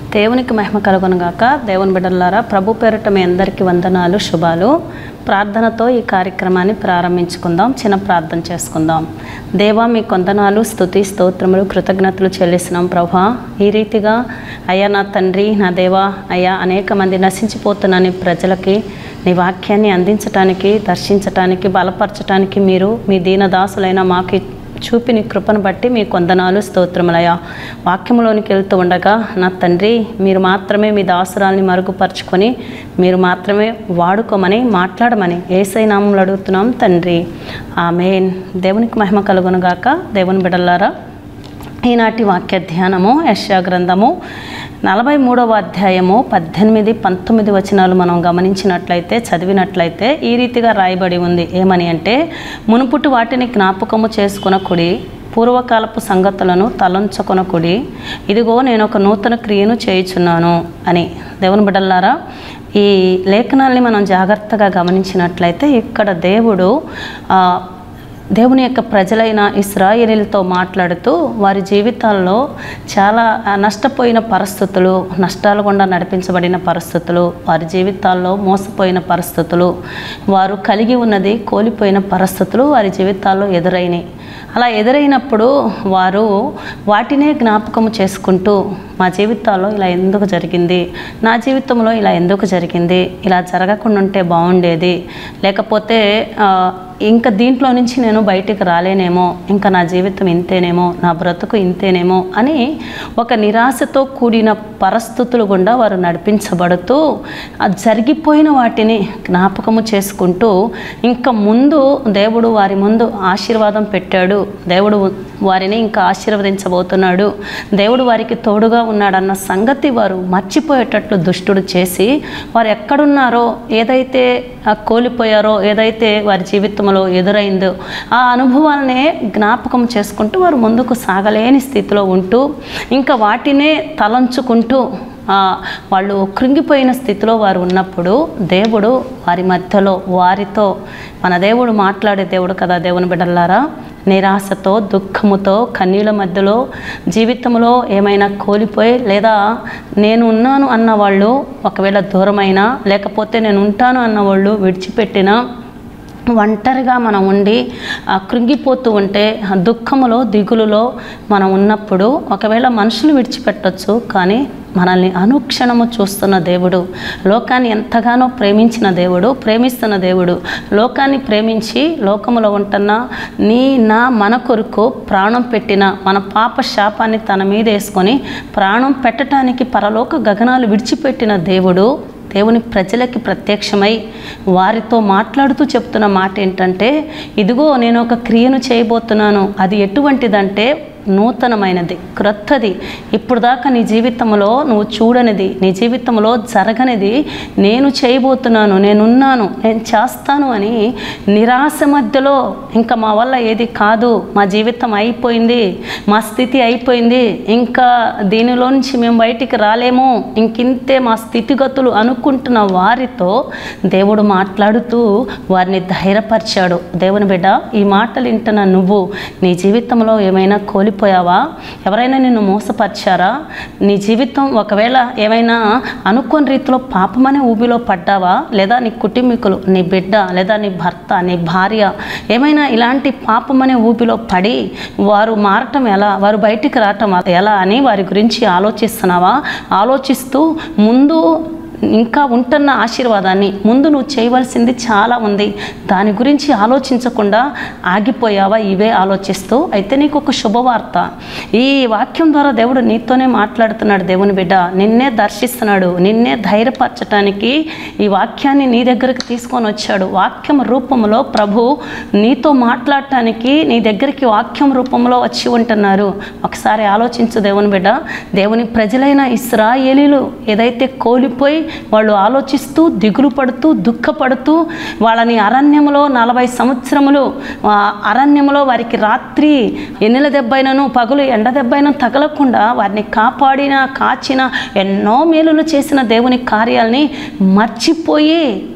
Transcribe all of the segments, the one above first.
దేవునికి మహిమ కలుగునుగాక. దేవుని బిడ్డలారా, ప్రభు పేరిట మీ అందరికీ వందనాలు, శుభాలు. ప్రార్థనతో ఈ కార్యక్రమాన్ని ప్రారంభించుకుందాం. చిన్న ప్రార్థన చేసుకుందాం. దేవా, మీ వందనాలు, స్తుతి, స్తోత్రములు, కృతజ్ఞతలు చెల్లిస్తున్నాం ప్రభా. ఈ రీతిగా అయ్యా నా తండ్రి, నా దేవా, అయ్యా అనేక మంది నశించిపోతున్న నీ ప్రజలకి నీ వాక్యాన్ని అందించటానికి, దర్శించటానికి, బలపరచటానికి మీరు మీ దీనదాసులైన మాకు చూపి నీ కృపను బట్టి మీ వందనాలు, స్తోత్రములయ్యా. వాక్యంలోనికి వెళ్తూ ఉండగా నా తండ్రి, మీరు మాత్రమే మీ దాసురాల్ని మరుగుపరుచుకొని మీరు మాత్రమే వాడుకోమని, మాట్లాడమని యేసయ్య నామములో అడుగుతున్నాం తండ్రి, ఆమేన్. దేవునికి మహిమ కలుగునుగాక. దేవుని బిడ్డలారా, ఈనాటి వాక్య ధ్యానము యెషయా గ్రంథము 43వ అధ్యాయము 18, 19 వచనాలు మనం గమనించినట్లయితే, చదివినట్లయితే ఈ రీతిగా రాయబడి ఉంది. ఏమని అంటే, మునుపుటి వాటిని జ్ఞాపకము చేసుకొనకుడి, పూర్వకాలపు సంగతులను తలంచుకొనకుడి, ఇదిగో నేను ఒక నూతన క్రియను చేయుచున్నాను అని. దేవుని బిడ్డలారా, ఈ లేఖనాల్ని మనం జాగ్రత్తగా గమనించినట్లయితే ఇక్కడ దేవుని యొక్క ప్రజలైన ఇశ్రాయేలీలతో మాట్లాడుతూ వారి జీవితాల్లో చాలా నష్టపోయిన పరిస్థితులు, నష్టాల గుండా నడిపించబడిన పరిస్థితులు, వారి జీవితాల్లో మోసపోయిన పరిస్థితులు, వారు కలిగి ఉన్నది కోల్పోయిన పరిస్థితులు వారి జీవితాల్లో ఎదురైనాయి. అలా ఎదురైనప్పుడు వారు వాటినే జ్ఞాపకం చేసుకుంటూ, మా జీవితాల్లో ఇలా ఎందుకు జరిగింది, నా జీవితంలో ఇలా ఎందుకు జరిగింది, ఇలా జరగకుండా ఉంటే బాగుండేది, లేకపోతే ఇంకా దీంట్లో నుంచి నేను బయటికి రాలేనేమో, ఇంకా నా జీవితం ఇంతేనేమో, నా బ్రతుకు ఇంతేనేమో అని ఒక నిరాశతో కూడిన పరిస్థితులు గుండా వారు నడిపించబడుతూ జరిగిపోయిన వాటిని జ్ఞాపకము చేసుకుంటూ, ఇంకా ముందు దేవుడు వారి ముందు ఆశీర్వాదం పెట్టాడు, దేవుడు వారిని ఇంకా ఆశీర్వదించబోతున్నాడు, దేవుడు వారికి తోడుగా ఉన్నాడన్న సంగతి వారు మర్చిపోయేటట్లు దుష్టుడు చేసి, వారు ఎక్కడున్నారో, ఏదైతే కోల్పోయారో, ఏదైతే వారి జీవితంలో ఎదురైందో ఆ అనుభవాలనే జ్ఞాపకం చేసుకుంటూ వారు ముందుకు సాగలేని స్థితిలో ఉంటూ, ఇంకా వాటినే తలంచుకుంటూ వాళ్ళు కృంగిపోయిన స్థితిలో వారు ఉన్నప్పుడు దేవుడు వారి మధ్యలో వారితో, మన దేవుడు మాట్లాడే దేవుడు కదా దేవుని బిడ్డలారా, నిరాశతో, దుఃఖముతో, కన్నీళ్ళ మధ్యలో జీవితంలో ఏమైనా కోల్పోయి, లేదా నేను ఉన్నాను అన్నవాళ్ళు ఒకవేళ దూరమైనా, లేకపోతే నేను ఉంటాను అన్నవాళ్ళు విడిచిపెట్టిన, ఒంటరిగా మనం ఉండి కృంగిపోతూ ఉంటే, దుఃఖములో, దిగులులో మనం ఉన్నప్పుడు ఒకవేళ మనుషులు విడిచిపెట్టచ్చు, కానీ మనల్ని అనుక్షణము చూస్తున్న దేవుడు, లోకాన్ని ఎంతగానో ప్రేమించిన దేవుడు, ప్రేమిస్తున్న దేవుడు, లోకాన్ని ప్రేమించి లోకములో ఉంటున్న మన కొరకు ప్రాణం పెట్టిన, మన పాప శాపాన్ని తన మీద వేసుకొని ప్రాణం పెట్టడానికి పరలోక గగనాలు విడిచిపెట్టిన దేవుడు దేవుని ప్రజలకి ప్రత్యక్షమై వారితో మాట్లాడుతూ చెప్తున్న మాట ఏంటంటే, ఇదిగో నేను ఒక క్రియను చేయబోతున్నాను, అది ఎటువంటిదంటే నూతనమైనది, క్రొత్తది, ఇప్పుడు దాకా నీ జీవితంలో నువ్వు చూడనిది, నీ జీవితంలో జరగనిది నేను చేయబోతున్నాను, నేనున్నాను, నేను చేస్తాను అని నిరాశ మధ్యలో, ఇంకా మా వల్ల ఏది కాదు, మా జీవితం అయిపోయింది, మా స్థితి అయిపోయింది, ఇంకా దీనిలో నుంచి మేము బయటికి రాలేము, ఇంకింతే మా స్థితిగతులు అనుకుంటున్న వారితో దేవుడు మాట్లాడుతూ వారిని ధైర్యపరిచాడు. దేవుని బిడ్డ, ఈ మాటలు వింటున్న నువ్వు నీ జీవితంలో ఏమైనా కోల్పోయావా? ఎవరైనా నిన్ను మోసపరిచారా? నీ జీవితం ఒకవేళ ఏమైనా అనుకోని రీతిలో పాపమనే ఊబిలో పడ్డావా? లేదా నీ కుటుంబీకులు, నీ బిడ్డ, లేదా నీ భర్త, నీ భార్య ఏమైనా ఇలాంటి పాపమనే ఊబిలో పడి వారు మారటం ఎలా, వారు బయటికి రావటం ఎలా అని వారి గురించి ఆలోచిస్తున్నావా? ఆలోచిస్తూ ముందు ఇంకా ఉంటున్న ఆశీర్వాదాన్ని, ముందు నువ్వు చేయవలసింది చాలా ఉంది, దాని గురించి ఆలోచించకుండా ఆగిపోయావా ఇవే ఆలోచిస్తూ? అయితే నీకు ఒక శుభవార్త, ఈ వాక్యం ద్వారా దేవుడు నీతోనే మాట్లాడుతున్నాడు. దేవుని బిడ్డ, నిన్నే దర్శిస్తున్నాడు, నిన్నే ధైర్యపరచటానికి ఈ వాక్యాన్ని నీ దగ్గరికి తీసుకొని వచ్చాడు. వాక్యం రూపంలో ప్రభు నీతో మాట్లాడటానికి నీ దగ్గరికి వాక్యం రూపంలో వచ్చి ఉంటున్నారు. ఒకసారి ఆలోచించు దేవుని బిడ్డ. దేవుని ప్రజలైన ఇశ్రాయేలీలు ఏదైతే కోల్పోయి వాళ్ళు ఆలోచిస్తూ, దిగులు పడుతూ, దుఃఖపడుతూ, వాళ్ళని అరణ్యములో 40 సంవత్సరములు అరణ్యములో వారికి రాత్రి ఎన్నెల దెబ్బైనను పగులు ఎండ దెబ్బైనా తగలకుండా వారిని కాపాడిన, కాచిన, ఎన్నో మేలులు చేసిన దేవుని కార్యాలని మర్చిపోయి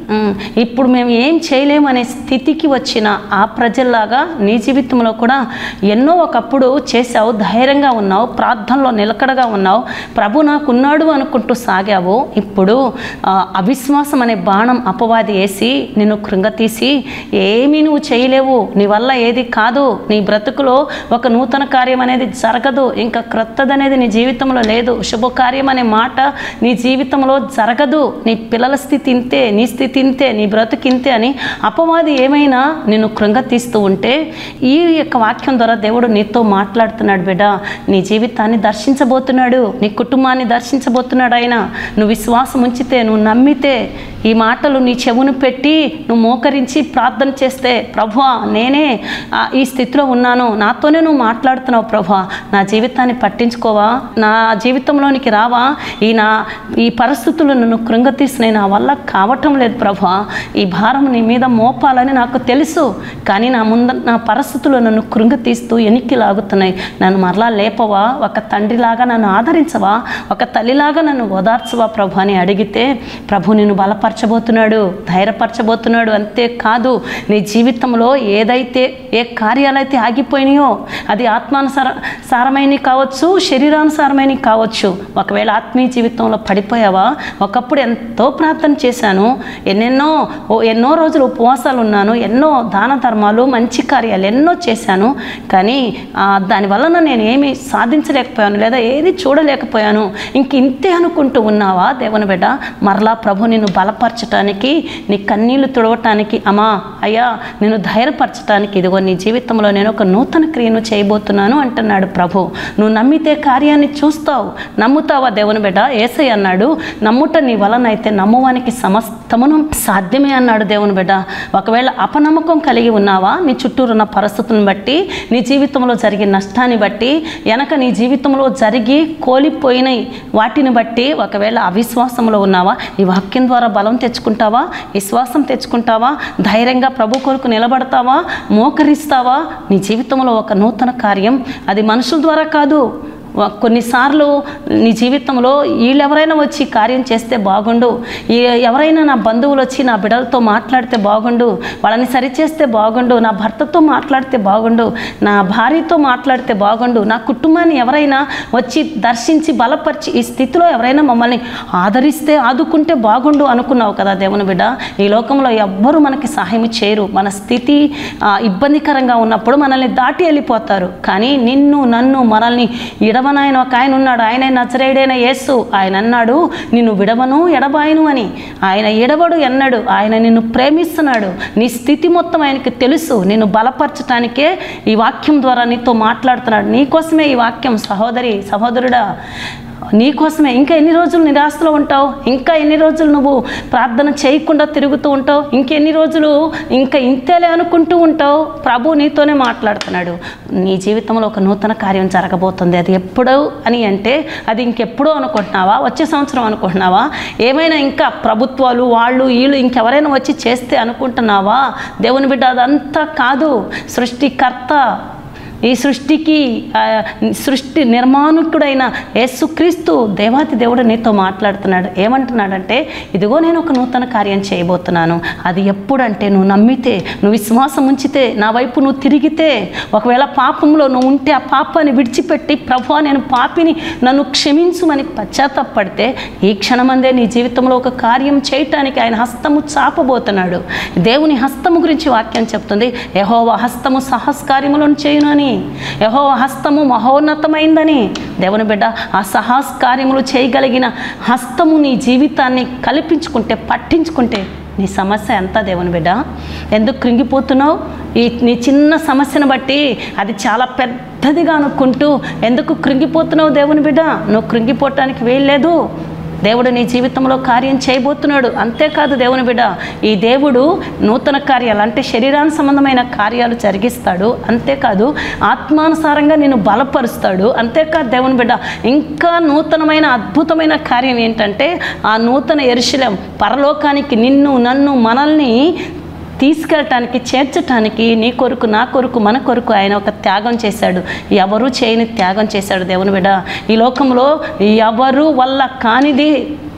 ఇప్పుడు మేము ఏం చేయలేము అనే స్థితికి వచ్చిన ఆ ప్రజల్లాగా నీ జీవితంలో కూడా ఎన్నో ఒకప్పుడు చేసావు, ధైర్యంగా ఉన్నావు, ప్రార్థనలో నిలకడగా ఉన్నావు, ప్రభు నాకున్నాడు అనుకుంటూ సాగావు. ఇప్పుడు అవిశ్వాసం అనే బాణం అపవాది వేసి నిన్ను కృంగతీసి ఏమీ నువ్వు చేయలేవు, నీ వల్ల ఏది కాదు, నీ బ్రతుకులో ఒక నూతన కార్యం అనేది జరగదు, ఇంకా క్రొత్తదనేది నీ జీవితంలో లేదు, శుభకార్యం అనే మాట నీ జీవితంలో జరగదు, నీ పిల్లల స్థితి ఇంతే, నీ స్థితి ఇంతే, నీ బ్రతుకు ఇంతే అని అపవాది ఏమైనా నిన్ను కృంగతీస్తూ ఉంటే ఈ యొక్క వాక్యం ద్వారా దేవుడు నీతో మాట్లాడుతున్నాడు. బిడ్డ, నీ జీవితాన్ని దర్శించబోతున్నాడు, నీ కుటుంబాన్ని దర్శించబోతున్నాడు. ఆయన నువ్వు విశ్వాసం ఉంచితే, నువ్వు నమ్మితే, ఈ మాటలు నీ చెవును పెట్టి నువ్వు మోకరించి ప్రార్థన చేస్తే, ప్రభువా నేనే ఈ స్థితిలో ఉన్నాను, నాతోనే నువ్వు మాట్లాడుతున్నావు ప్రభువా, నా జీవితాన్ని పట్టించుకోవా, నా జీవితంలోనికి రావా, ఈ పరిస్థితులు నన్ను కృంగతీసినాయి, నా వల్ల కావటం లేదు ప్రభువా, ఈ భారం నీ మీద మోపాలని నాకు తెలుసు, కానీ నా పరిస్థితులు నన్ను కృంగతీస్తూ ఎనికి లాగుతున్నాయి, నన్ను మరలా లేపవా, ఒక తండ్రిలాగా నన్ను ఆదరించవా, ఒక తల్లిలాగా నన్ను ఓదార్చవా ప్రభు అని అడిగితే ప్రభు నిన్ను బలపరచబోతున్నాడు, ధైర్యపరచబోతున్నాడు. అంతేకాదు నీ జీవితంలో ఏ కార్యాలైతే ఆగిపోయినాయో అది ఆత్మానుసారమైనవి కావచ్చు, శరీరానుసారమైనవి కావచ్చు. ఒకవేళ ఆత్మీయ జీవితంలో పడిపోయావా, ఒకప్పుడు ఎంతో ప్రార్థన చేశాను, ఎన్నో రోజులు ఉపవాసాలు ఉన్నాను, ఎన్నో దాన ధర్మాలు మంచి కార్యాలు ఎన్నో చేశాను, కానీ దానివలన నేను ఏమీ సాధించలేకపోయాను లేదా ఏది చూడలేకపోయాను, ఇంతే అనుకుంటూ ఉన్నావా దేవుని బిడ్డ? మరలా ప్రభు నిన్ను బలపరచటానికి, నీ కన్నీళ్లు తుడవటానికి, అయ్యా నిన్ను ధైర్యపరచటానికి ఇదిగో నీ జీవితంలో నేను ఒక నూతన క్రియను చేయబోతున్నాను అంటున్నాడు ప్రభు. నువ్వు నమ్మితే కార్యాన్ని చూస్తావు. నమ్ముతావా దేవుని బిడ్డ? యేసయ్య అన్నాడు, నమ్ముట నీ వలన అయితే నమ్మువానికి సమస్తమును సాధ్యమే అన్నాడు దేవుని బిడ్డ. ఒకవేళ అపనమ్మకం కలిగి ఉన్నావా, నీ చుట్టూరు ఉన్న పరిస్థితులను బట్టి, నీ జీవితంలో జరిగే నష్టాన్ని బట్టి, వెనక నీ జీవితంలో జరిగి కోల్పోయిన వాటిని బట్టి ఒకవేళ అవిశ్వాసంలో ఉన్నావా, ఈ వాక్యం ద్వారా బలం తెచ్చుకుంటావా, విశ్వాసం తెచ్చుకుంటావా, ధైర్యంగా ప్రభు కొరకు నిలబడతావా, మోకరిస్తావా, నీ జీవితంలో ఒక నూతన కార్యం అది మనుషుల ద్వారా కాదు. కొన్నిసార్లు నీ జీవితంలో వీళ్ళెవరైనా వచ్చి కార్యం చేస్తే బాగుండు, ఎవరైనా నా బంధువులు వచ్చి నా బిడ్డలతో మాట్లాడితే బాగుండు, వాళ్ళని సరిచేస్తే బాగుండు, నా భర్తతో మాట్లాడితే బాగుండు, నా భార్యతో మాట్లాడితే బాగుండు, నా కుటుంబాన్ని ఎవరైనా వచ్చి దర్శించి బలపరిచి ఈ స్థితిలో ఎవరైనా మమ్మల్ని ఆదరిస్తే ఆదుకుంటే బాగుండు అనుకున్నావు కదా దేవుని బిడ్డ. ఈ లోకంలో ఎవ్వరూ మనకి సహాయం చేయరు. మన స్థితి ఇబ్బందికరంగా ఉన్నప్పుడు మనల్ని దాటి వెళ్ళిపోతారు, కానీ నిన్ను నన్ను మనల్ని ఆయన ఒక ఆయన ఉన్నాడు, ఆయన నజరేయుడైన యేసు. ఆయన అన్నాడు, నిన్ను విడవను ఎడబాయను అని. ఆయన ఎడవడు ఎన్నడు, ఆయన నిన్ను ప్రేమిస్తున్నాడు. నీ స్థితి మొత్తం ఆయనకి తెలుసు. నిన్ను బలపరచటానికే ఈ వాక్యం ద్వారా నీతో మాట్లాడుతున్నాడు. నీకోసమే ఈ వాక్యం సహోదరి సహోదరుడా, నీకోసమే. ఇంకా ఎన్ని రోజులు నిరాశలో ఉంటావు, ఇంకా ఎన్ని రోజులు నువ్వు ప్రార్థన చేయకుండా తిరుగుతూ ఉంటావు, ఇంకెన్ని రోజులు ఇంకా ఇంతేలే అనుకుంటూ ఉంటావు. ప్రభు నీతోనే మాట్లాడుతున్నాడు. నీ జీవితంలో ఒక నూతన కార్యం జరగబోతుంది. అది ఎప్పుడు అని అంటే అది ఇంకెప్పుడో అనుకుంటున్నావా, వచ్చే సంవత్సరం అనుకుంటున్నావా, ఏమైనా ఇంకా ప్రభుత్వాలు వాళ్ళు వీళ్ళు ఇంకెవరైనా వచ్చి చేస్తే అనుకుంటున్నావా? దేవుని బిడ్డ, అదంతా కాదు. సృష్టికర్త, ఈ సృష్టి నిర్మాణకుడైన యేసుక్రీస్తు దేవాతి దేవుడు నీతో మాట్లాడుతున్నాడు. ఏమంటున్నాడంటే, ఇదిగో నేను ఒక నూతన కార్యం చేయబోతున్నాను. అది ఎప్పుడంటే నువ్వు నమ్మితే, నువ్వు విశ్వాసం ఉంచితే, నా వైపు నువ్వు తిరిగితే, ఒకవేళ పాపంలో నువ్వు ఉంటే ఆ పాపాన్ని విడిచిపెట్టి ప్రభువా నేను పాపిని, నన్ను క్షమించుమని పశ్చాత్తాపడితే ఈ క్షణమందే నీ జీవితంలో ఒక కార్యం చేయటానికి ఆయన హస్తము చాపబోతున్నాడు. దేవుని హస్తము గురించి వాక్యం చెప్తుంది, యెహోవా హస్తము సాహస్కార్యములను చేయునని, యెహోవా హస్తము మహోన్నతమైందని. దేవుని బిడ్డ, ఆ సాహస్కార్యములు చేయగలిగిన హస్తము నీ జీవితాన్ని కల్పించుకుంటే, పట్టించుకుంటే నీ సమస్య ఎంత దేవుని బిడ్డ? ఎందుకు కృంగిపోతున్నావు? నీ చిన్న సమస్యను బట్టి అది చాలా పెద్దదిగా అనుకుంటూ ఎందుకు కృంగిపోతున్నావు దేవుని బిడ్డ? నువ్వు కృంగిపోవటానికి వీల్లేదు. దేవుడు నీ జీవితంలో కార్యం చేయబోతున్నాడు. అంతేకాదు దేవుని బిడ్డ, ఈ దేవుడు నూతన కార్యాలు అంటే శరీరానికి సంబంధమైన కార్యాలు జరిగిస్తాడు. అంతేకాదు ఆత్మానుసారంగా నిన్ను బలపరుస్తాడు. అంతేకాదు దేవుని బిడ్డ, ఇంకా నూతనమైన అద్భుతమైన కార్యం ఏంటంటే ఆ నూతన యెరూషలేము పరలోకానికి నిన్ను నన్ను మనల్ని తీసుకెళ్ళటానికి, చేర్చటానికి నీ కొరకు, నా కొరకు, మన కొరకు ఆయన ఒక త్యాగం చేశాడు. ఎవరు చేయని త్యాగం చేశాడు దేవుని బిడ్డ. ఈ లోకంలో ఎవరు వల్ల కానిది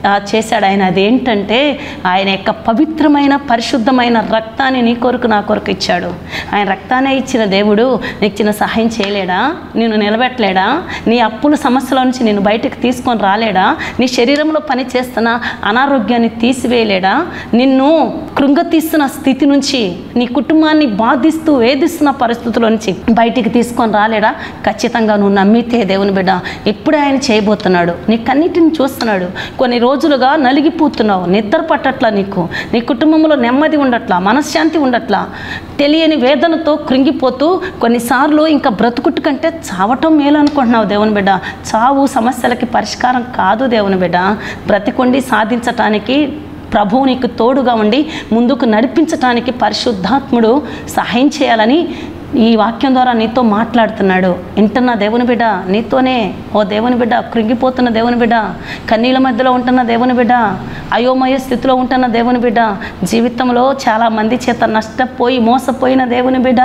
చేశాడు ఆయన. అదేంటంటే ఆయన యొక్క పవిత్రమైన పరిశుద్ధమైన రక్తాన్ని నీ కొరకు నా కొరకు ఇచ్చాడు. ఆయన రక్తాన్ని ఇచ్చిన దేవుడు నీకు చిన్న సహాయం చేయలేడా? నిన్ను నిలబెట్టలేడా? నీ అప్పుల సమస్యల నుంచి నేను బయటకు తీసుకొని రాలేడా? నీ శరీరంలో పని చేస్తున్న అనారోగ్యాన్ని తీసివేయలేడా? నిన్ను కృంగతీస్తున్న స్థితి నుంచి, నీ కుటుంబాన్ని బాధిస్తూ వేధిస్తున్న పరిస్థితుల నుంచి బయటికి తీసుకొని రాలేడా? ఖచ్చితంగా నువ్వు నమ్మితే దేవుని బిడ్డ ఇప్పుడే ఆయన చేయబోతున్నాడు. నీకన్నిటిని చూస్తున్నాడు. కొన్ని రోజులుగా నలిగిపోతున్నావు, నిద్ర పట్టట్లా, నీ కుటుంబంలో నెమ్మది ఉండట్లా, మనశ్శాంతి ఉండట్లా, తెలియని వేదనతో కృంగిపోతూ కొన్నిసార్లు ఇంకా బ్రతుకుట్టు కంటే చావటం మేలు అనుకుంటున్నావు దేవుని బిడ్డ. చావు సమస్యలకి పరిష్కారం కాదు దేవుని బిడ్డ. బ్రతికుండి సాధించటానికి ప్రభువు నీకు తోడుగా ఉండి ముందుకు నడిపించటానికి పరిశుద్ధాత్ముడు సహాయం చేయాలని ఈ వాక్యం ద్వారా నీతో మాట్లాడుతున్నాడు. వింటున్న దేవుని బిడ్డ, నీతోనే ఓ దేవుని బిడ్డ, కృంగిపోతున్న దేవుని బిడ్డ, కన్నీళ్ళ మధ్యలో ఉంటున్న దేవుని బిడ్డ, అయోమయ స్థితిలో ఉంటున్న దేవుని బిడ్డ, జీవితంలో చాలామంది చేత నష్టపోయి మోసపోయిన దేవుని బిడ్డ,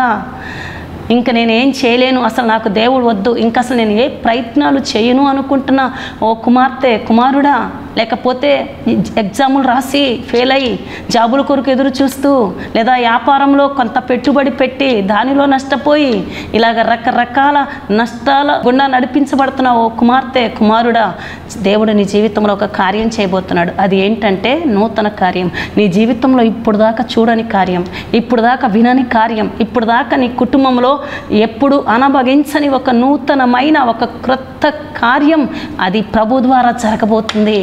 ఇంక నేనేం చేయలేను, అసలు నాకు దేవుడు వద్దు, ఇంక అసలు నేను ఏ ప్రయత్నాలు చేయను అనుకుంటున్నా ఓ కుమార్తె, కుమారుడా, లేకపోతే ఎగ్జాములు రాసి ఫెయిల్ అయ్యి జాబుల కొరకు ఎదురు చూస్తూ, లేదా వ్యాపారంలో కొంత పెట్టుబడి పెట్టి దానిలో నష్టపోయి ఇలాగ రకరకాల నష్టాల గుండా నడిపించబడుతున్న ఓ కుమార్తె, కుమారుడా, దేవుడు నీ జీవితంలో ఒక కార్యం చేయబోతున్నాడు. అది ఏంటంటే నూతన కార్యం. నీ జీవితంలో ఇప్పుడు దాకా చూడని కార్యం, ఇప్పుడు దాకా వినని కార్యం, ఇప్పుడు దాకా నీ కుటుంబంలో ఎప్పుడు అనుభవించని ఒక నూతనమైన ఒక క్రొత్త కార్యం అది ప్రభు ద్వారా జరగబోతుంది.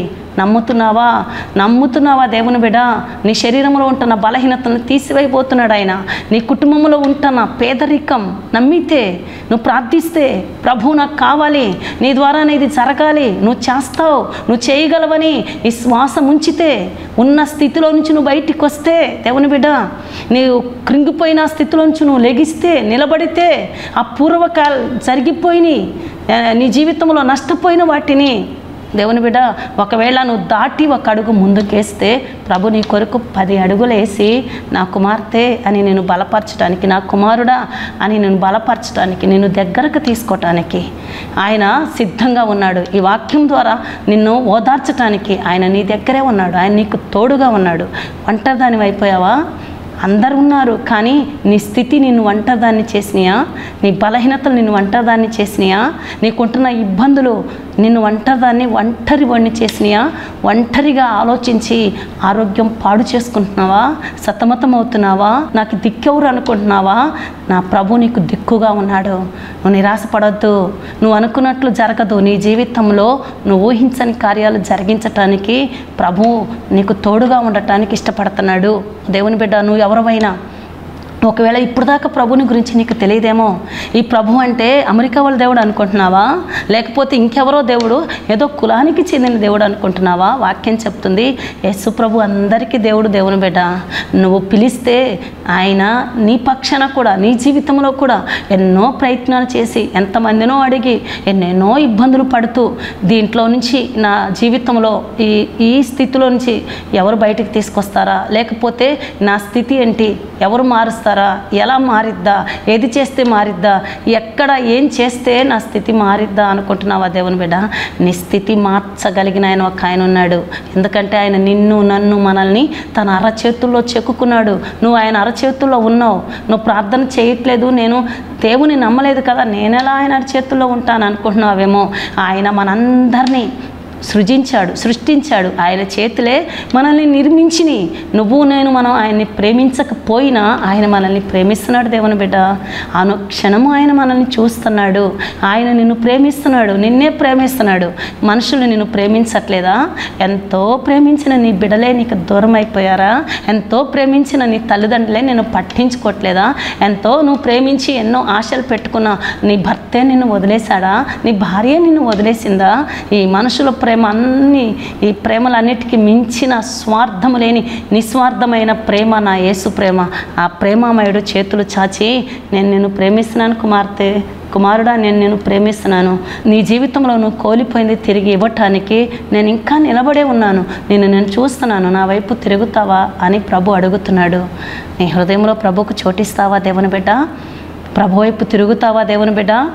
నమ్ముతున్నావా దేవుని బిడ్డ? నీ శరీరంలో ఉంటున్న బలహీనతను తీసివేయబోతున్నాడు ఆయన. నీ కుటుంబంలో ఉంటున్న పేదరికం నమ్మితే, నువ్వు ప్రార్థిస్తే, ప్రభు నాకు కావాలి, నీ ద్వారానే ఇది జరగాలి, నువ్వు చేస్తావు, నువ్వు చేయగలవని ఈ శ్వాస ఉంచితే, ఉన్న స్థితిలో నుంచి నువ్వు బయటికి వస్తే దేవుని బిడ్డ, నీవు కృంగిపోయిన స్థితిలో నుంచి నువ్వు లెగిస్తే, నిలబడితే, ఆ పూర్వకాల జరిగిపోయిన నీ జీవితంలో నష్టపోయిన వాటిని దేవుని బిడ్డ ఒకవేళ నువ్వు దాటి ఒక అడుగు ముందుకేస్తే ప్రభు నీ కొరకు 10 అడుగులు వేసి నా కుమార్తె అని నేను బలపరచడానికి, నా కుమారుడా అని నేను బలపరచడానికి, నేను దగ్గరకు తీసుకోవటానికి ఆయన సిద్ధంగా ఉన్నాడు. ఈ వాక్యం ద్వారా నిన్ను ఓదార్చడానికి ఆయన నీ దగ్గరే ఉన్నాడు. ఆయన నీకు తోడుగా ఉన్నాడు. ఒంటరిదానివి అయిపోయావా? అందరు ఉన్నారు, కానీ నీ స్థితి నిన్ను ఒంటరిదాన్ని చేసినాయా? నీ బలహీనతలు నిన్ను ఒంటరిదాన్ని చేసినాయా? నీకుంటున్న ఇబ్బందులు నిన్ను ఒంటరి వాడిని చేసినాయా? ఒంటరిగా ఆలోచించి ఆరోగ్యం పాడు చేసుకుంటున్నావా? సతమతం అవుతున్నావా? నాకు దిక్కెవరు అనుకుంటున్నావా? నా ప్రభు నీకు దిక్కుగా ఉన్నాడు. నువ్వు నిరాశపడొద్దు. నువ్వు అనుకున్నట్లు జరగదు. నీ జీవితంలో నువ్వు ఊహించని కార్యాలు జరిగించటానికి ప్రభు నీకు తోడుగా ఉండటానికి ఇష్టపడుతున్నాడు. దేవుని బిడ్డ, నువ్వు ఎవరివైనా ఒకవేళ ఇప్పుడు దాకా ప్రభుని గురించి నీకు తెలియదేమో. ఈ ప్రభు అంటే అమెరికా వాళ్ళ దేవుడు అనుకుంటున్నావా? లేకపోతే ఇంకెవరో దేవుడు, ఏదో కులానికి చెందిన దేవుడు అనుకుంటున్నావా? వాక్యం చెప్తుంది యేసు ప్రభు అందరికీ దేవుడు. దేవుని బిడ్డ, నువ్వు పిలిస్తే ఆయన నీ పక్షాన కూడా, నీ జీవితంలో కూడా ఎన్నో ప్రయత్నాలు చేసి, ఎంతమందినో అడిగి, ఎన్నెన్నో ఇబ్బందులు పడుతూ, దీంట్లో నుంచి నా జీవితంలో ఈ స్థితిలో నుంచి ఎవరు బయటికి తీసుకొస్తారా? లేకపోతే నా స్థితి ఏంటి, ఎవరు మారుస్తారా, ఎలా మారిద్దా, ఏది చేస్తే మారిద్దా, ఎక్కడ ఏం చేస్తే నా స్థితి మారిద్దా అనుకుంటున్నావా? దేవుని బిడ్డ, నీ స్థితి మార్చగలిగిన ఆయన ఒక ఆయన ఉన్నాడు. ఎందుకంటే ఆయన నిన్ను, నన్ను, మనల్ని తన అరచేతుల్లో చెక్కుకున్నాడు. నువ్వు ఆయన అరచేతుల్లో ఉన్నావు. నువ్వు ప్రార్థన చేయట్లేదు, నేను దేవుని నమ్మలేదు కదా, నేనెలా ఆయన అరచేతుల్లో ఉంటాను అనుకుంటున్నావేమో. ఆయన మనందరినీ సృష్టించాడు. ఆయన చేతులే మనల్ని నిర్మించిని. నువ్వు నేను మనం ఆయన్ని ప్రేమించకపోయినా ఆయన మనల్ని ప్రేమిస్తున్నాడు. దేవుని బిడ్డ, అనుక్షణము ఆయన మనల్ని చూస్తున్నాడు. ఆయన నిన్ను ప్రేమిస్తున్నాడు, నిన్నే ప్రేమిస్తున్నాడు. మనుషులు నిన్ను ప్రేమించట్లేదా? ఎంతో ప్రేమించిన నీ బిడ్డలే నీకు దూరం అయిపోయారా? ఎంతో ప్రేమించిన నీ తల్లిదండ్రులే నిన్ను పట్టించుకోవట్లేదా? ఎంతో నువ్వు ప్రేమించి ఎన్నో ఆశలు పెట్టుకున్న నీ భర్తే నిన్ను వదిలేశాడా? నీ భార్య నిన్ను వదిలేసిందా? ఈ మనుషుల ప్రేమ ఈ ప్రేమలన్నిటికీ మించిన స్వార్థము లేని నిస్వార్థమైన ప్రేమ నా యేసు ప్రేమ. ఆ ప్రేమమయుడు చేతులు చాచి, నేను నిన్ను ప్రేమిస్తున్నాను కుమార్తె, కుమారుడా, నేను ప్రేమిస్తున్నాను. నీ జీవితంలో నువ్వు కోల్పోయింది తిరిగి ఇవ్వటానికి నేను ఇంకా నిలబడే ఉన్నాను. నేను చూస్తున్నాను, నా వైపు తిరుగుతావా అని ప్రభు అడుగుతున్నాడు. నీ హృదయంలో ప్రభుకు చోటిస్తావా దేవుని బిడ్డ? ప్రభు వైపు తిరుగుతావా దేవుని బిడ్డ?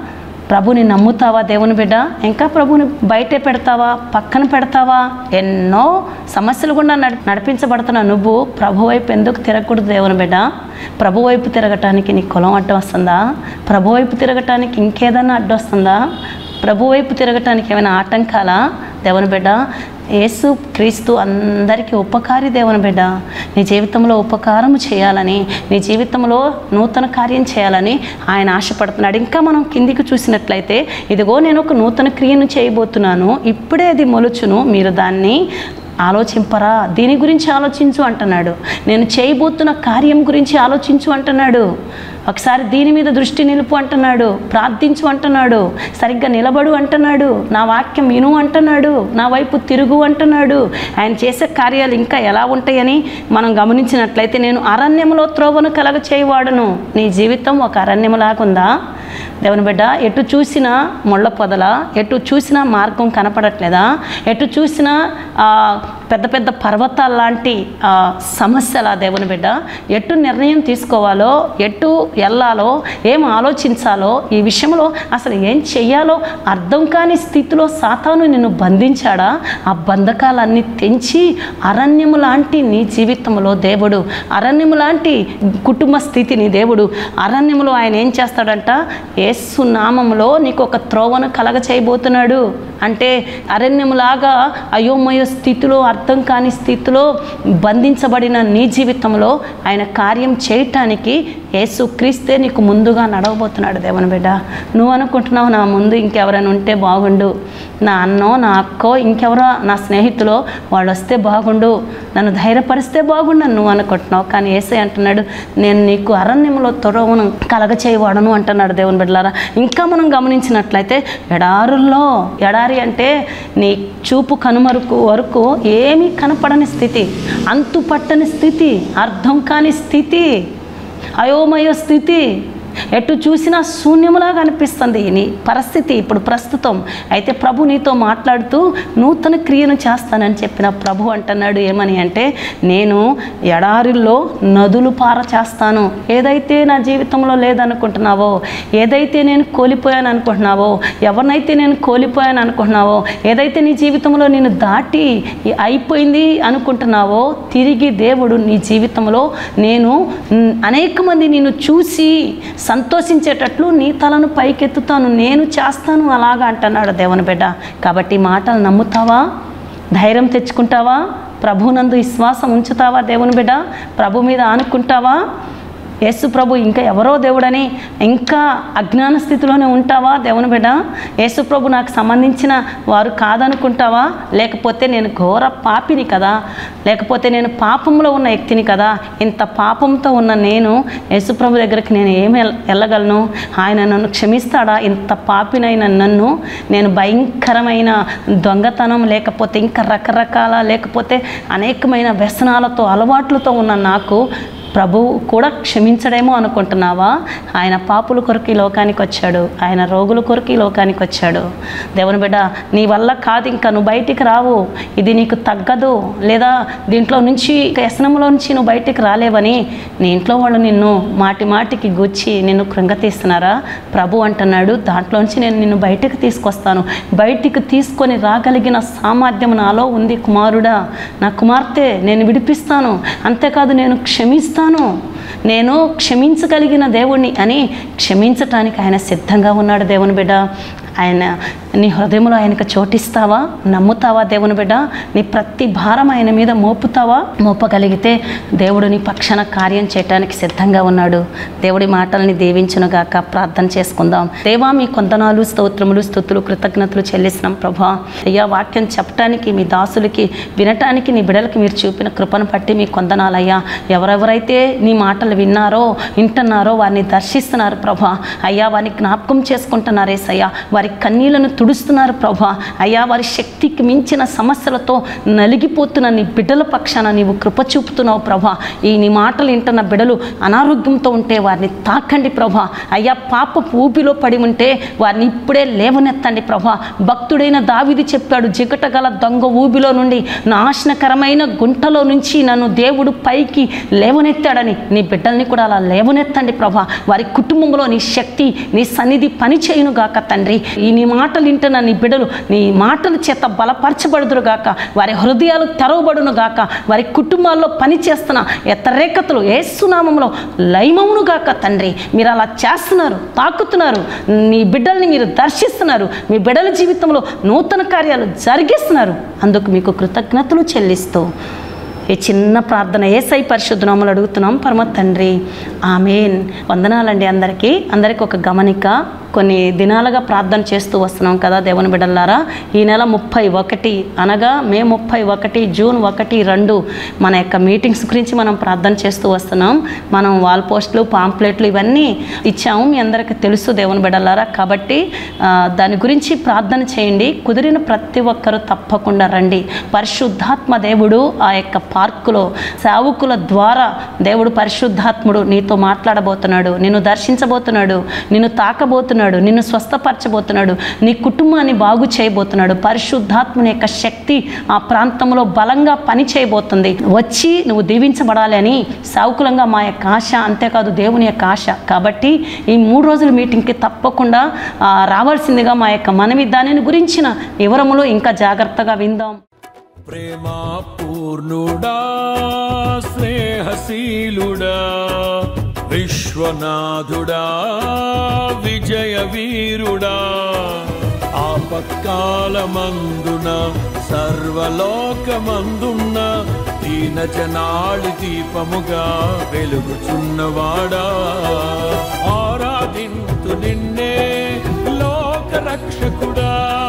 ప్రభుని నమ్ముతావా దేవుని బిడ్డ? ఇంకా ప్రభుని బయటే పెడతావా, పక్కన పెడతావా? ఎన్నో సమస్యలు గుండా నడిపించబడుతున్న నువ్వు ప్రభు వైపు ఎందుకు తిరగకూడదు దేవుని బిడ్డ? ప్రభు వైపు తిరగటానికి నీ కులం అడ్డం వస్తుందా? ప్రభు వైపు తిరగటానికి ఇంకేదన్నా అడ్డు వస్తుందా? ప్రభు వైపు తిరగటానికి ఏమైనా ఆటంకాలా దేవుని బిడ్డ? యేసు క్రీస్తు అందరికీ ఉపకారి దేవుని బిడ్డ. నీ జీవితంలో ఉపకారం చేయాలని, నీ జీవితంలో నూతన కార్యం చేయాలని ఆయన ఆశపడుతున్నాడు. ఇంకా మనం కిందికి చూసినట్లయితే, ఇదిగో నేను ఒక నూతన క్రియను చేయబోతున్నాను, ఇప్పుడే అది మొలుచును, మీరు దాన్ని ఆలోచింపరా? దీని గురించి ఆలోచించు అంటున్నాడు. నేను చేయబోతున్న కార్యం గురించి ఆలోచించు అంటున్నాడు. ఒకసారి దీని మీద దృష్టి నిలుపు అంటున్నాడు. ప్రార్థించు అంటున్నాడు. సరిగ్గా నిలబడు అంటున్నాడు. నా వాక్యం విను అంటున్నాడు. నా వైపు తిరుగు అంటున్నాడు. ఆయన చేసే కార్యాలు ఇంకా ఎలా ఉంటాయని మనం గమనించినట్లయితే, నేను అరణ్యంలో త్రోవను కలగ చేయవాడును. నీ జీవితం ఒక అరణ్యములాగుందా దేవుని బిడ్డ? ఎటు చూసినా ముళ్ళ పొదల, ఎటు చూసినా మార్గం కనపడట్లేదా? ఎటు చూసినా పెద్ద పెద్ద పర్వతాల లాంటి సమస్యల దేవుని బిడ్డ? ఎటు నిర్ణయం తీసుకోవాలో, ఎటు వెళ్ళాలో, ఏం ఆలోచించాలో, ఈ విషయంలో అసలు ఏం చెయ్యాలో అర్థం కాని స్థితిలో సాతాను నిన్ను బంధించాడా? ఆ బంధకాలన్నీ తెంచి అరణ్యము లాంటి నీ జీవితంలో దేవుడు, అరణ్యము లాంటి కుటుంబ స్థితిని దేవుడు అరణ్యములో ఆయన ఏం చేస్తాడంట? యేసు నామములో నీకు ఒక త్రోవను కలగ చేయబోతున్నాడు. అంటే అరణ్యములాగా అయోమయ స్థితిలో, అర్థం కాని స్థితిలో బంధించబడిన నీ జీవితంలో ఆయన కార్యం చేయటానికి యేసు క్రీస్తే నీకు ముందుగా నడవబోతున్నాడు దేవుని బిడ్డ. నువ్వు అనుకుంటున్నావు, నా ముందు ఇంకెవరైనా ఉంటే బాగుండు, నా అన్నో నా అక్కో ఇంకెవరో నా స్నేహితులో వాళ్ళు వస్తే బాగుండు, నన్ను ధైర్యపరిస్తే బాగుండు నువ్వు అనుకుంటున్నావు. కానీ యేసయ్య అంటున్నాడు, నేను నీకు అరణ్యంలో త్రోవను కలగ చేయవాడను అంటున్నాడు దేవుని బిడ్డలారా. ఇంకా మనం గమనించినట్లయితే, ఎడారుల్లో, ఎడారి అంటే నీ చూపు కనుమరుకు వరకు ఏమీ కనపడని స్థితి, అంతు పట్టని స్థితి, అర్థం కాని స్థితి, అయోమయ స్థితి, ఎటు చూసినా శూన్యములాగా అనిపిస్తుంది నీ పరిస్థితి ఇప్పుడు ప్రస్తుతం. అయితే ప్రభు నీతో మాట్లాడుతూ నూతన క్రియను చేస్తానని చెప్పిన ప్రభు అంటున్నాడు ఏమని అంటే, నేను ఎడారిలో నదులు పార చేస్తాను. ఏదైతే నా జీవితంలో లేదనుకుంటున్నావో, ఏదైతే నేను కోల్పోయాను అనుకుంటున్నావో, ఎవరినైతే నేను కోల్పోయాను అనుకుంటున్నావో, ఏదైతే నీ జీవితంలో నేను దాటి అయిపోయింది అనుకుంటున్నావో, తిరిగి దేవుడు నీ జీవితంలో నేను అనేక మంది నిన్ను చూసి సంతోషించేటట్లు నీ తలను పైకెత్తుతాను, నేను చేస్తాను అలాగా అంటున్నాడు దేవుని బిడ్డ. కాబట్టి మాటలు నమ్ముతావా? ధైర్యం తెచ్చుకుంటావా? ప్రభునందు విశ్వాసం ఉంచుతావా దేవుని బిడ్డ? ప్రభు మీద ఆనుకుంటావా? యేసు ప్రభు ఇంకా ఎవరో దేవుడని ఇంకా అజ్ఞాన స్థితిలోనే ఉంటావా దేవుని బిడ్డ? యేసు ప్రభు నాకు సంబంధించిన వారు కాదనుకుంటావా? లేకపోతే నేను ఘోర పాపిని కదా, లేకపోతే నేను పాపంలో ఉన్న వ్యక్తిని కదా, ఇంత పాపంతో ఉన్న నేను యేసు ప్రభు దగ్గరికి నేను ఏమి వెళ్ళగలను? ఆయన నన్ను క్షమిస్తాడా? ఇంత పాపినైన నన్ను, నేను భయంకరమైన దొంగతనం, లేకపోతే ఇంకా రకరకాల, లేకపోతే అనేకమైన వ్యసనాలతో అలవాట్లతో ఉన్న నాకు ప్రభువు కూడా క్షమించడేమో అనుకుంటున్నావా? ఆయన పాపుల కొరకు ఈ లోకానికి వచ్చాడు, ఆయన రోగుల కొరకు ఈ లోకానికి వచ్చాడు. దేవుని బిడ్డ, నీ వల్ల కాదు, ఇంకా నువ్వు బయటికి రావు, ఇది నీకు తగ్గదు, లేదా దీంట్లో నుంచి వ్యసనంలో నుంచి నువ్వు బయటికి రాలేవని నీ ఇంట్లో వాళ్ళు నిన్ను మాటి మాటికి గుచ్చి నిన్ను కృంగతీస్తున్నారా? ప్రభు అంటున్నాడు, దాంట్లోంచి నేను నిన్ను బయటికి తీసుకొస్తాను. బయటికి తీసుకొని రాగలిగిన సామర్థ్యం నాలో ఉంది కుమారుడా, నా కుమార్తె, నేను విడిపిస్తాను. అంతేకాదు నేను క్షమిస్తాను, నేను క్షమించగలిగిన దేవుణ్ణి అని క్షమించటానికి ఆయన సిద్ధంగా ఉన్నాడు దేవుని బిడ్డ. ఆయన నీ హృదయంలో ఆయనకు చోటిస్తావా? నమ్ముతావా దేవుని బిడ్డ? నీ ప్రతి భారం ఆయన మీద మోపుతావా? మోపగలిగితే దేవుడు నీ పక్షాన కార్యం చేయటానికి సిద్ధంగా ఉన్నాడు. దేవుడి మాటల్ని దీవించునుగాక. ప్రార్థన చేసుకుందాం. దేవా, మీ కొందనాలు, స్తోత్రములు, స్తుతులు, కృతజ్ఞతలు చెల్లిస్తున్నాం ప్రభా. అయ్యా, వాక్యం చెప్పటానికి మీ దాసులకి, వినటానికి నీ బిడ్డలకి మీరు చూపిన కృపను బట్టి మీ కొందనాలయ్యా. ఎవరెవరైతే నీ మాటలు వింటున్నారో వారిని దర్శిస్తున్నారు ప్రభా. అయ్యా, వారిని జ్ఞాపకం చేసుకుంటున్నారేసయ్యా. వారి కన్నీళ్లను తుడుస్తున్నారు ప్రభా. అయ్యా, వారి శక్తికి మించిన సమస్యలతో నలిగిపోతున్న నీ బిడ్డల పక్షాన నీవు కృప చూపుతున్నావు ప్రభా. ఈ నీ మాటలు వింటున్న బిడ్డలు అనారోగ్యంతో ఉంటే వారిని తాకండి ప్రభా. అయ్యా, పాపపు ఊపిలో పడి ఉంటే వారిని ఇప్పుడే లేవనెత్తండి ప్రభా. భక్తుడైన దావీదు చెప్పాడు, జిగటగల దొంగ ఊబిలో నుండి, నాశనకరమైన గుంటలో నుంచి నన్ను దేవుడు పైకి లేవనెత్తాడని. నీ బిడ్డల్ని కూడా అలా లేవనెత్తండి ప్రభా. వారి కుటుంబంలో నీ శక్తి, నీ సన్నిధి పని చేయును గాక తండ్రి. ఈ నీ మాటలు వింటున్న నీ బిడ్డలు నీ మాటల చేత బలపరచబడుదురు గాక, వారి హృదయాలు తెరవబడును గాక, వారి కుటుంబాల్లో పని చేస్తున్న వ్యతిరేకతలు యేసు నామములో లయమవును గాక తండ్రి. మీరు అలా చేస్తున్నారు, తాకుతున్నారు, నీ బిడ్డల్ని మీరు దర్శిస్తున్నారు, మీ బిడ్డల జీవితంలో నూతన కార్యాలు జరిగిస్తున్నారు. అందుకు మీకు కృతజ్ఞతలు చెల్లిస్తూ ఈ చిన్న ప్రార్థన యేసయ్య పరిశుద్ధ నామములో అడుగుతున్నాం పరమ తండ్రి, ఆమేన్. వందనాలండి అందరికీ. ఒక గమనిక, కొన్ని దినాలుగా ప్రార్థన చేస్తూ వస్తున్నాం కదా దేవుని బిడ్డలారా. ఈ నెల 31 అనగా మే 31, జూన్ 1, 2 మన యొక్క మీటింగ్స్ గురించి మనం ప్రార్థన చేస్తూ వస్తున్నాం. మనం వాల్ పోస్టులు, పాంప్లెట్లు ఇవన్నీ ఇచ్చాము, మీ అందరికీ తెలుసు దేవుని బిడ్డలారా. కాబట్టి దాని గురించి ప్రార్థన చేయండి. కుదిరిన ప్రతి ఒక్కరూ తప్పకుండా రండి. పరిశుద్ధాత్మ దేవుడు ఆ యొక్క పార్కులో సేవకుల ద్వారా దేవుడు పరిశుద్ధాత్ముడు నీతో మాట్లాడబోతున్నాడు, నిన్ను దర్శించబోతున్నాడు, నిన్ను తాకబోతున్నాడు, నిన్ను స్వస్థపరచబోతున్నాడు, నీ కుటుంబాన్ని బాగు చేయబోతున్నాడు. పరిశుద్ధాత్ముని యొక్క శక్తి ఆ ప్రాంతంలో బలంగా పని చేయబోతుంది. వచ్చి నువ్వు దీవించబడాలి అని సావుకులంగా మా యొక్క ఆశ, అంతేకాదు దేవుని యొక్క ఆశ. కాబట్టి ఈ 3 రోజుల మీటింగ్కి తప్పకుండా రావాల్సిందిగా మా యొక్క మనవి. దానిని గురించిన వివరములు ఇంకా జాగ్రత్తగా విందాం. ప్రేమా పూర్ణుడా, స్నేహశీలుడా, విశ్వనాథుడా, విజయ వీరుడా, ఆపత్కాలమందున సర్వలోకమందున్న దీన జనాళి దీపముగా వెలుగుచున్నవాడా, ఆరాధింతు నిన్నే లోకరక్షకుడా,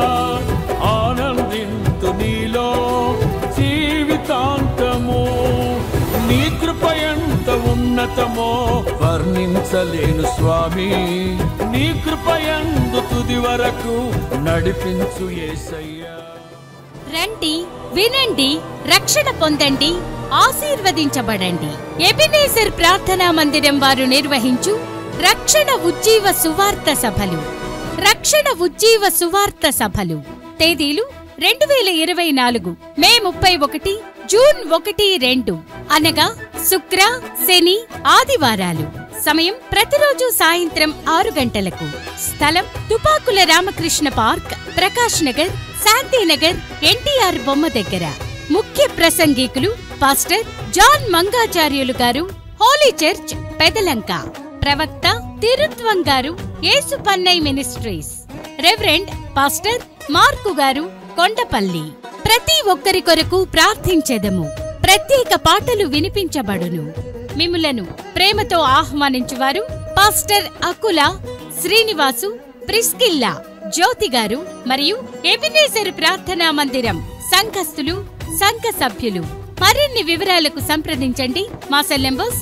ఆనందింతు నీలో జీవితాంతము. నీ కృప ఎంత ఉన్నతమో వర్ణించలేను స్వామి, నీ కృప యందు తుది వరకు నడిపించు యేసయ్యా. రండి, వినండి, రక్షణ పొందండి, ఆశీర్వదించబడండి. ఎబెనేజర్ ప్రార్థనా మందిరం వారు నిర్వహించు రక్షణ ఉజ్జీవ సువార్త సభలు. రక్షణ ఉజ్జీవ సువార్త సభలు తేదీలు 2024 మే 31, జూన్ 1, 2 అనగా శుక్ర, శని, ఆదివారాలు. సమయం ప్రతిరోజు సాయంత్రం 6 గంటలకు. స్థలం తుపాకుల రామకృష్ణ పార్క్, ప్రకాష్ నగర్, శాంతినగర్, ఎన్టీఆర్ బొమ్మ దగ్గర. ముఖ్య ప్రసంగికులు పాస్టర్ జాన్ మంగాచార్యులు గారు, హోలీ చర్చ్, పెదలంక. ప్రవక్త తిరుత్వం గారు, యేసు పన్నై ministries. Reverend pastor Mark garu, Kondapalli. ప్రతి ఒక్కరి కొరకు ప్రార్థించెదము. ప్రత్యేక పాటలు వినిపించబడును. మిమ్ములను ప్రేమతో ఆహ్వానించువారు పాస్టర్ అకుల, శ్రీనివాసు, ప్రిస్కిల్లా, జ్యోతి గారు మరియు ఎబెనేజర్ ప్రార్థనా మందిరం సంఘస్థులు, సంఘ సభ్యులు. మరిన్ని వివరాలకు సంప్రదించండి. మా సెల్ నంబర్స్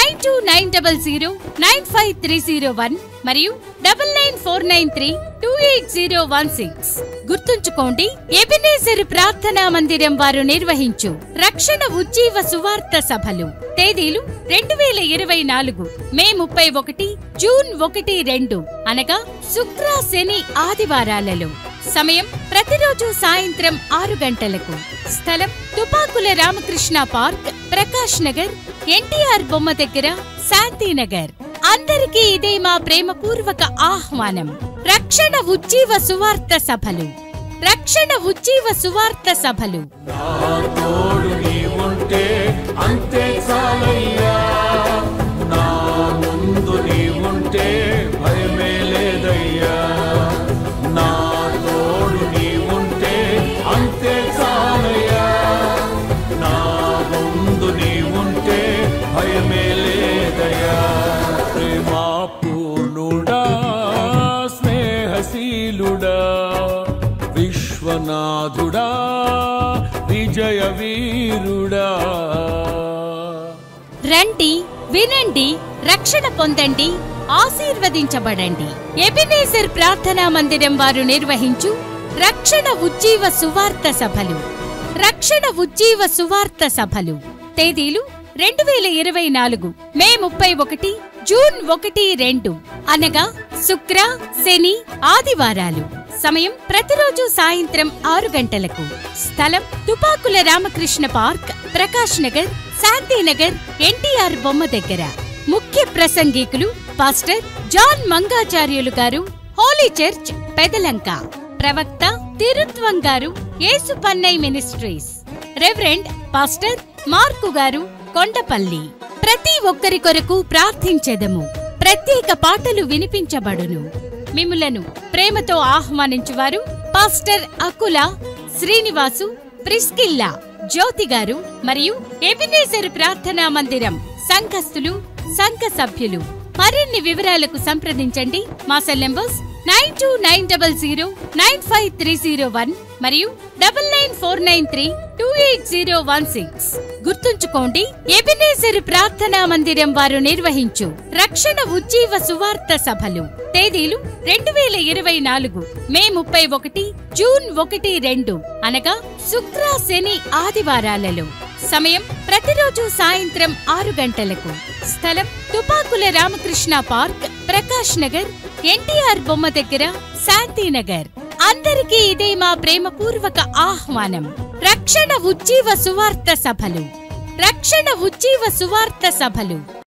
9290095301 మరియు 9949328016. గుర్తుంచుకోండి, ఎబెనేజర్ ప్రార్థనా మందిరం వారు నిర్వహించు రక్షణ ఉజ్జీవ సువార్త సభలు. తేదీలు 2024 మే 31, జూన్ 1, 2 అనగా శుక్ర, శని, ఆదివారాలలో. సమయం ప్రతిరోజు సాయంత్రం 6 గంటలకు. స్థలం తుపాకుల రామకృష్ణ పార్క్, ప్రకాష్ నగర్, ఎన్టీఆర్ బొమ్మ దగ్గర, శాంతినగర్. అందరికీ ఇదే మా ప్రేమపూర్వక ఆహ్వానం. రక్షణ ఉజ్జీవ సువార్త సభలు. రక్షణ ఉజ్జీవ సువార్త సభలు. విశ్వనాథుడా, విజయ వీరుడా. రండి, వినండి, రక్షణ పొందండి, ఆశీర్వదించబడండి. ఎబెనేజర్ ప్రార్థనా మందిరం వారు నిర్వహించు రక్షణ ఉజ్జీవ సువార్త సభలు. రక్షణ ఉజ్జీవ సువార్త సభలు. తేదీలు 2024 మే 31, జూన్ 1-2 అనగా శుక్ర, శని, ఆదివారాలు. సమయం ప్రతిరోజు సాయంత్రం 6 గంటలకు. స్థలం తుపాకుల రామకృష్ణ పార్క్, ప్రకాష్ నగర్, శాంతినగర్, ఎన్టీఆర్ బొమ్మ దగ్గర. ముఖ్య ప్రసంగికులు పాస్టర్ జాన్ మంగాచార్యులు గారు, హోలీ చర్చ్, పెదలంక. ప్రవక్త తిరుత్వం గారు, యేసుపన్నై ministries. Reverend pastor Mark garu, Kondapalli. ప్రతి ఒక్కరి కొరకు ప్రార్థించెదము. ప్రత్యేక పాటలు వినిపించబడును. మిమ్ములను ప్రేమతో ఆహ్వానించువారు పాస్టర్ అకుల, శ్రీనివాసు, ప్రిస్కిల్లా, జ్యోతి గారు మరియు ఎబినేజర్ ప్రార్థనా మందిరం సంఘస్థులు, సంఘ సభ్యులు. మరిన్ని వివరాలకు సంప్రదించండి. మా సెల్ నంబర్స్ 9290095301 మరియు 9949328016. గుర్తుంచుకోండి, ఎబినేజర్ ప్రార్థనా మందిరం వారు నిర్వహించు రక్షణ ఉజ్జీవ సువార్త సభలు. తేదీలు 2024 మే 31, జూన్ 1-2 అనగా శుక్ర, శని, ఆదివారాలలో. సమయం ప్రతిరోజు సాయంత్రం 6 గంటలకు. స్థలం తుపాకుల రామకృష్ణ పార్క్, ప్రకాష్ నగర్, ఎన్టీఆర్ బొమ్మ దగ్గర, శాంతినగర్. అందరికీ ఇదే మా ప్రేమపూర్వక ఆహ్వానం. రక్షణ ఉజ్జీవ సువార్త సభలు. రక్షణ ఉజ్జీవ సువార్త సభలు.